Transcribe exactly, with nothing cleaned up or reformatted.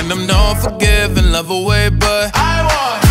them don't forgive and love away, but I want